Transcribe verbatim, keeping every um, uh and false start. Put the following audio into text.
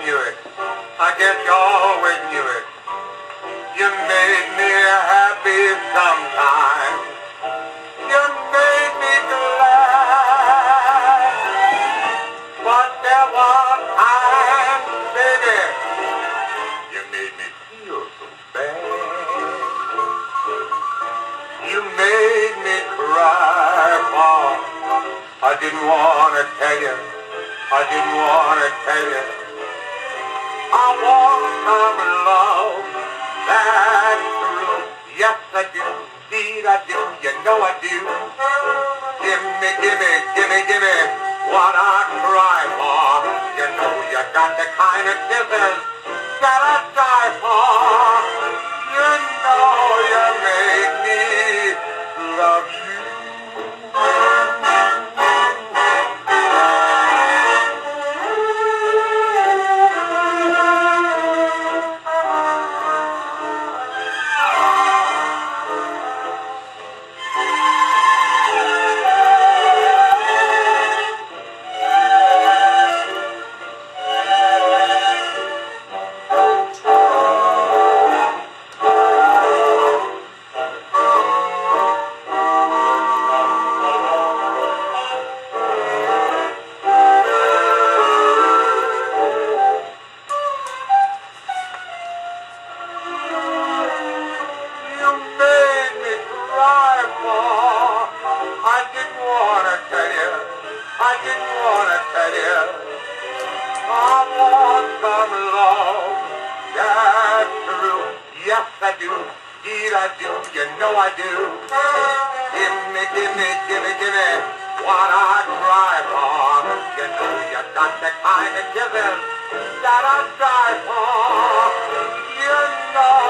knew it. I guess you always knew it. You made me happy sometimes. You made me glad. But there was times, baby, you made me feel so bad. You made me cry, Paul. I didn't want to tell you. I didn't want to tell you. I want some love. That's true. Yes, I do. Indeed, I do. You know I do. Give me, give me, give me, give me what I cry for. You know you got the kind of kisses that I die for. You know you make me love you. I didn't want to tell you. I want some love. That's true. Yes, I do. Indeed, I do. You know I do. Give me, give me, give me, give me what I cry for. You know you got the kind of kisses that I cry for. You know